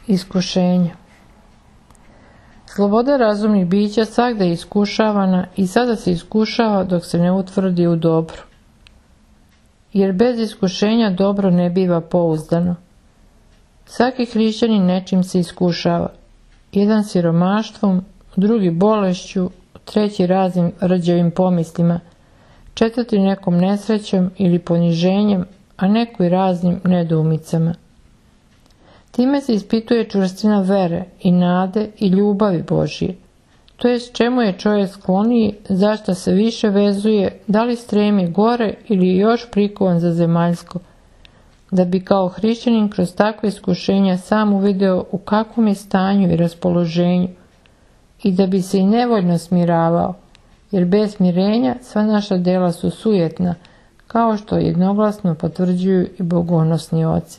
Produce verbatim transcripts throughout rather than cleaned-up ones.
Iskušenja. Sloboda razumnih bića svagda je iskušavana i sada se iskušava dok se ne utvrdi u dobru. Jer bez iskušenja dobro ne biva pouzdano. Svaki hrišćanin nečim se iskušava. Jedan siromaštvom, drugi bolešću, treći raznim rđavim pomislima, četvrti nekom nesrećom ili poniženjem, a neko i raznim nedoumicama. Time se ispituje čvrstina vere i nade i ljubavi Božije. To jest čemu je čovjek skloniji, zašto se više vezuje, da li stremi gore ili je još prikovan za zemaljsko, da bi kao hrišćanin kroz takve iskušenja sam uvideo u kakvom je stanju i raspoloženju i da bi se i nevoljno smiravao, jer bez smirenja sva naša djela su sujetna, kao što jednoglasno potvrđuju i bogonosni oci.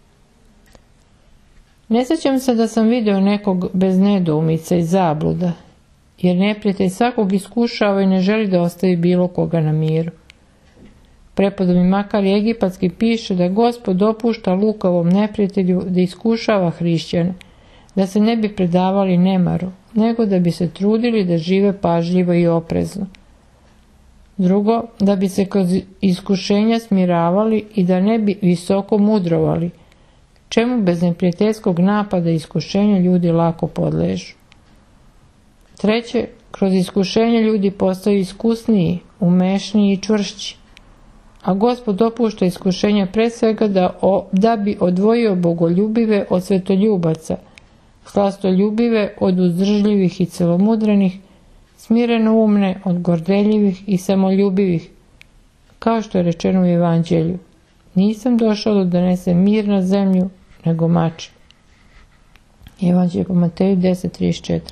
Ne sjećam se da sam video nekog bez nedoumica i zabluda, jer neprijatelj svakog iskušava i ne želi da ostavi bilo koga na miru. Prepodobni Makar Egipatski piše da Gospod dopušta lukavom neprijatelju da iskušava hrišćane, da se ne bi predavali nemaru, nego da bi se trudili da žive pažljivo i oprezno. Drugo, da bi se kroz iskušenja smiravali i da ne bi visoko mudrovali, čemu bez neprijateljskog napada i iskušenja ljudi lako podležu. Treće, kroz iskušenje ljudi postaju iskusniji, umešniji i čvršći, a Gospod dopušta iskušenja pre svega da, o, da bi odvojio bogoljubive od svetoljubaca, slastoljubive od uzdržljivih i celomudrenih, smireno umne od gordeljivih i samoljubivih, kao što je rečeno u Evanđelju. Nisam došao da donesem mir na zemlju, nego mač. Evanđelje po Mateju deset trideset četiri.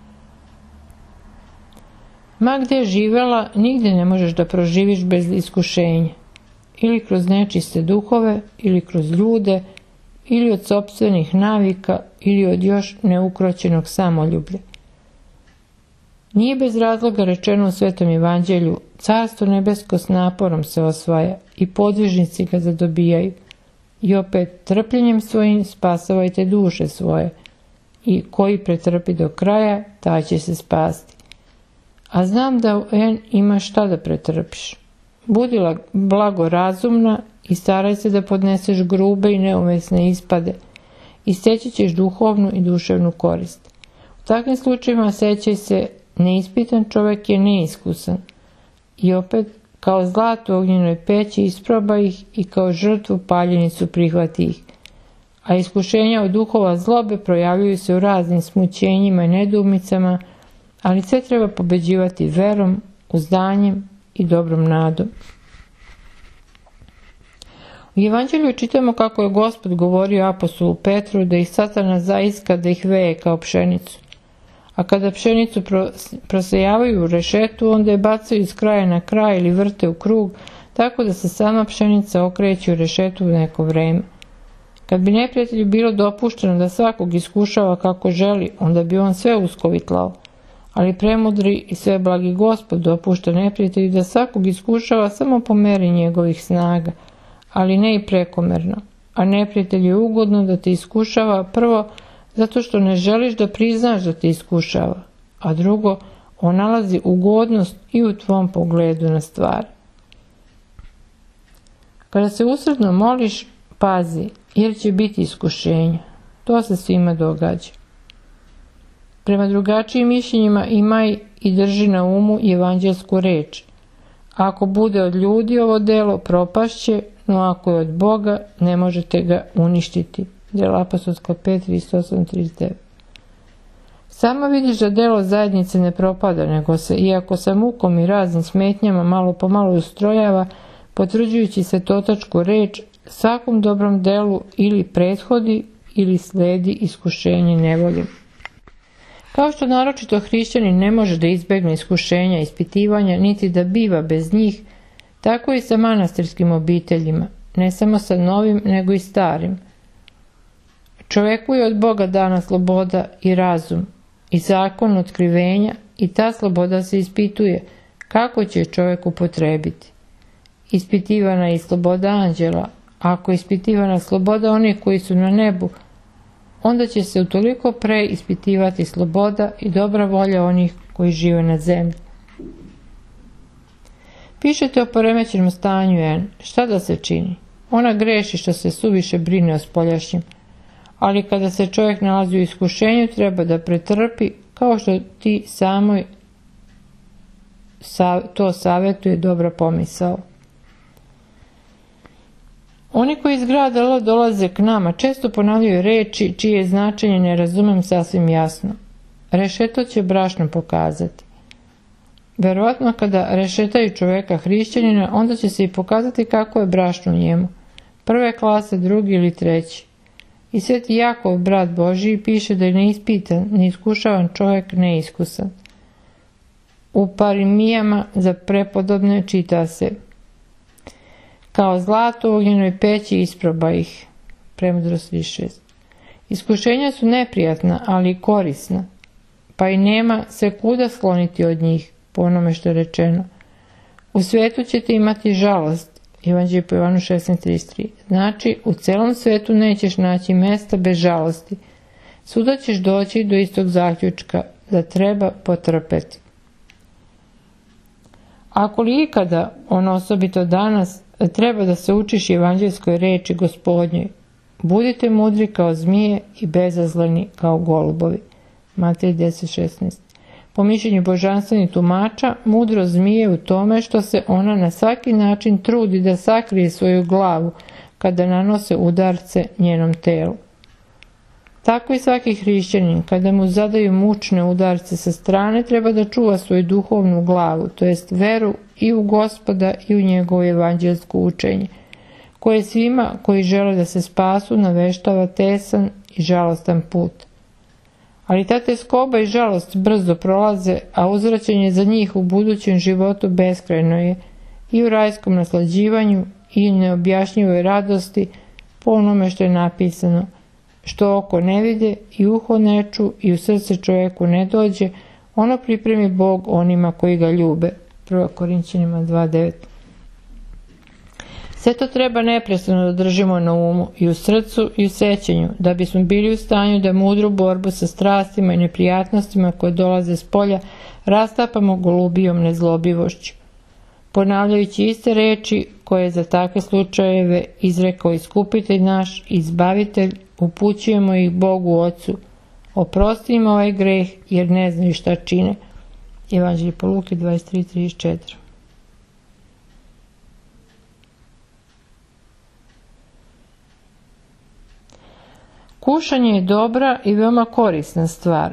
Ma gdje živela, nigdje ne možeš da proživiš bez iskušenja. Ili kroz nečiste duhove, ili kroz ljude, ili od sopstvenih navika, ili od još neukroćenog samoljublja. Nije bez razloga rečeno u Svetom Evanđelju, carstvo nebesko s naporom se osvaja i podvižnici ga zadobijaju. I opet trpljenjem svojim spasavajte duše svoje i koji pretrpi do kraja, taj će se spasti. A znam da u en ima šta da pretrpiš. Budi blagorazumna i staraj se da podneseš grube i neumesne ispade i steći ćeš duhovnu i duševnu korist. U takvim slučajima sećaj se, neispitan čovjek je neiskusan. I opet, kao zlato u ognjenoj peći isprobaj ih i kao žrtvu paljenicu prihvati ih. A iskušenja od duhova zlobe projavljuju se u raznim smućenjima i nedoumicama, ali sve treba pobeđivati verom, uzdanjem i dobrom nadom. U Evanđelju čitamo kako je Gospod govorio apostolu Petru da ih Satana zaiska da ih veje kao pšenicu. A kada pšenicu prosejavaju u rešetu, onda je bacaju iz kraja na kraj ili vrte u krug, tako da se sama pšenica okreće u rešetu u neko vreme. Kad bi neprijatelju bilo dopušteno da svakog iskušava kako želi, onda bi on sve uskovitlao. Ali premudri i sve blagi Gospod dopušta neprijatelju da svakog iskušava samo po meri njegovih snaga, ali ne i prekomerno. A neprijatelju je ugodno da te iskušava prvo zato što ne želiš da priznaš da te iskušava, a drugo, on nalazi ugodnost i u tvom pogledu na stvari. Kada se usredno moliš, pazi, jer će biti iskušenja. To se svima događa. Prema drugačijim mišljenjima imaj i drži na umu evanđelsku reč. Ako bude od ljudi ovo delo, propašće, no ako je od Boga, ne možete ga uništiti. Djela apostolska pet, trideset osam, trideset devet. Sama vidiš da delo zajednice ne propada, nego se, iako sa mukom i raznim smetnjama, malo po malo ustrojava, potvrđujući svetotačku reč, svakom dobrom delu ili prethodi ili sledi iskušenje nevolje. Kao što naročito hrišćanin ne može da izbegne iskušenja, ispitivanja, niti da biva bez njih, tako i sa manastirskim obiteljima, ne samo sa novim, nego i starim. Čoveku je od Boga dana sloboda i razum, i zakon otkrivenja, i ta sloboda se ispituje, kako će čovjek upotrebiti. Ispitivana je i sloboda anđela, a ako je ispitivana sloboda onih koji su na nebu, onda će se utoliko pre ispitivati sloboda i dobra volja onih koji žive na zemlji. Pišete o poremećenom stanju N. Šta da se čini? Ona greši što se suviše brine o spoljašnjem, ali kada se čovjek nalazi u iskušenju treba da pretrpi, kao što ti samoj to savjetuje dobra pomisao. Oni koji iz grada L dolaze k nama često ponavljaju reči čije značenje ne razumem sasvim jasno. Rešeto će brašno pokazati. Verovatno kada rešetaju čovjeka hrišćanina, onda će se i pokazati kako je brašno u njemu. Prve klase, drugi ili treći. I sveti Jakov, brat Božiji, piše da je neispitan, neiskušavan čovjek neiskusan. U Parimijama za prepodobne čita se: kao zlato u ognjenoj peći isproba ih. Premudrost trideset šest. Iskušenja su neprijatna, ali i korisna, pa i nema se kuda skloniti od njih, po onome što je rečeno. U svetu ćete imati žalost, Evanđelje po Jovanu šesnaest trideset tri. Znači, u celom svetu nećeš naći mesta bez žalosti. Svuda ćeš doći do istog zaključka, da treba potrpeti. Ako li ikada, ono osobito danas, treba da se učiš evanđelskoj reči Gospodnjoj, budite mudri kao zmije i bezazleni kao golubovi. Matej deset šesnaest. Po mišljenju božanstvenih tumača, mudrost zmije u tome što se ona na svaki način trudi da sakrije svoju glavu kada nanose udarce njenom telu. Tako i svaki hrišćanin, kada mu zadaju mučne udarce sa strane, treba da čuva svoju duhovnu glavu, to jest veru i u Gospoda i u njegovo evanđelsko učenje, koje svima koji žele da se spasu naveštava tesan i žalostan put. Ali ta teskoba i žalost brzo prolaze, a uzvraćanje za njih u budućem životu beskrajno je, i u rajskom naslađivanju i neobjašnjivoj radosti po onome što je napisano: što oko ne vide i uho ne ču i u srce čovjeku ne dođe, ono pripremi Bog onima koji ga ljube. prva Korinćanima dva devet. Sve to treba neprestano da držimo na umu i u srcu i u sećanju, da bismo bili u stanju da mudru borbu sa strastima i neprijatnostima koje dolaze s polja rastapamo golubijom nezlobivošću. Ponavljajući iste reči koje je za takve slučajeve izrekao Iskupitelj naš, Izbavitelj, upućujemo ih Bogu Ocu: oprosti im ovaj greh, jer ne znaju šta čine. Evanđelje po Luki dvadeset tri trideset četiri. Kušanje je dobra i veoma korisna stvar.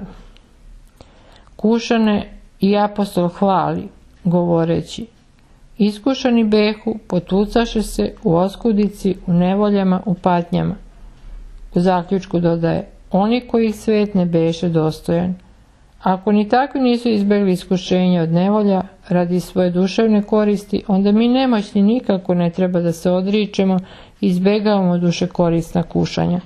Kušane i apostol hvali, govoreći: iskušani behu, potucaše se u oskudici, u nevoljama, u patnjama. U zaključku dodaje: oni koji svet ne beše dostojan. Ako ni takvi nisu izbjegli iskušenja od nevolja radi svoje duševne koristi, onda mi nemoćni nikako ne treba da se odričemo i izbjegavamo duše korisna kušanja.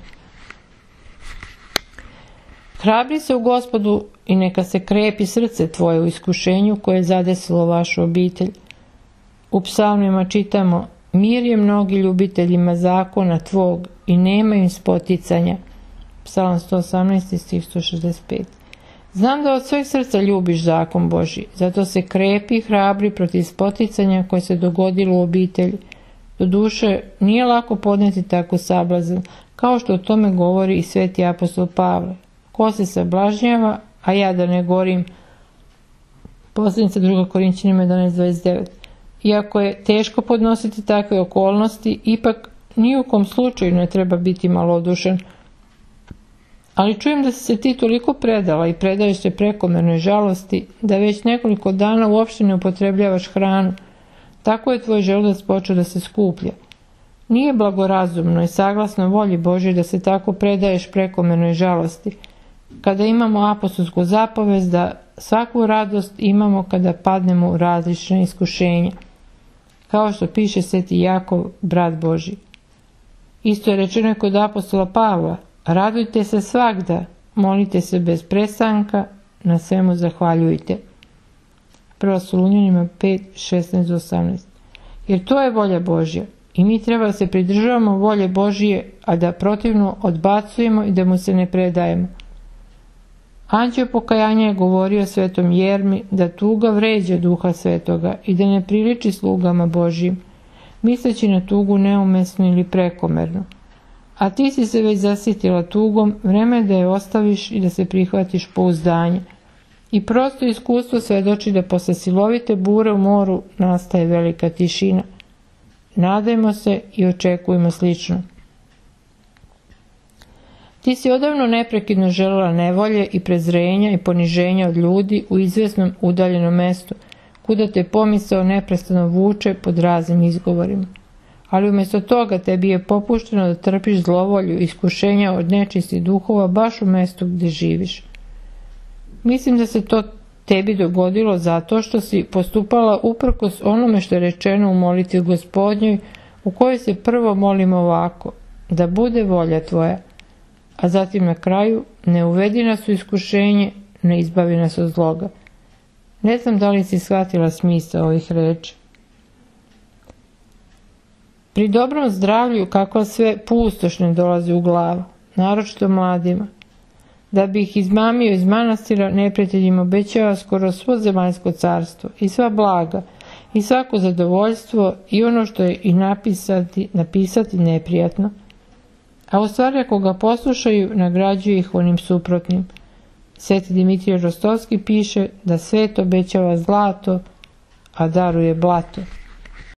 Hrabri se u Gospodu i neka se krepi srce tvoje u iskušenju koje je zadesilo vašu obitelj. U psalmima čitamo: mir je mnogi ljubiteljima zakona tvog i nema im spoticanja. Psalam sto osamnaest stih sto šezdeset pet. Znam da od svojeg srca ljubiš zakon Božji, zato se krepi i hrabri protiv spoticanja koje se dogodilo u obitelji. Doduše, nije lako podneti takvu sablazan, kao što o tome govori i sveti apostol Pavle. Ko se sablažnjava, a ja da ne gorim. Posljednica druga Korinćanima jedanaest dvadeset devet. Iako je teško podnositi takve okolnosti, ipak ni u kom slučaju ne treba biti malodušan. Ali čujem da si se ti toliko predala i predaješ se prekomernoj žalosti, da već nekoliko dana uopšte ne upotrebljavaš hranu. Tako je tvoj želudac počeo da se skuplja. Nije blagorazumno i saglasno volji Božoj da se tako predaješ prekomernoj žalosti. Kada imamo apostolsku zapovest da svaku radost imamo kada padnemo u različna iskušenja. Kao što piše sveti Jakov, brat Božji. Isto je rečeno kod apostola Pavla: radujte se svagda, molite se bez prestanka, na svemu zahvaljujte. prva Solunjanima pet šesnaest do osamnaest. Jer to je volja Božja, I mi treba da se pridržavamo volje Božije, a da protivno odbacujemo i da mu se ne predajemo. Anđeo pokajanja je govorio svetom Jermi da tuga vređa Duha Svetoga i da ne priliči slugama Božijim, misleći na tugu neumesnu ili prekomernu. A ti si se već zasitila tugom, vreme je da je ostaviš i da se prihvatiš pouzdanja. I prosto iskustvo svedoči da posle silovite bure u moru nastaje velika tišina. Nadajmo se i očekujmo slično. Ti si odavno neprekidno želela nevolje i prezrenja i poniženja od ljudi u izvesnom udaljenom mestu, kuda te pomisao neprestano vuče pod raznim izgovorima. Ali umjesto toga tebi je popušteno da trpiš zlovolju i iskušenja od nečistih duhova baš u mestu gdje živiš. Mislim da se to tebi dogodilo zato što si postupala uprkos onome što je rečeno u molitvi Gospodnjoj, u kojoj se prvo molimo ovako: da bude volja tvoja, a zatim na kraju: ne uvedi nas u iskušenje, ne izbavi nas od zloga. Ne znam da li si shvatila smisao ovih reči. Pri dobrom zdravlju kakva sve pustoš ne dolazi u glavu, naročito mladima. Da bi ih izmamio iz manastira, neprijatelj im obećava skoro svo zemaljsko carstvo i sva blaga i svako zadovoljstvo i ono što je i napisati, napisati neprijatno. A u stvari ako ga poslušaju, nagrađuje ih onim suprotnim. Sveti Dimitrije Rostovski piše da svet obećava zlato, a daruje blato.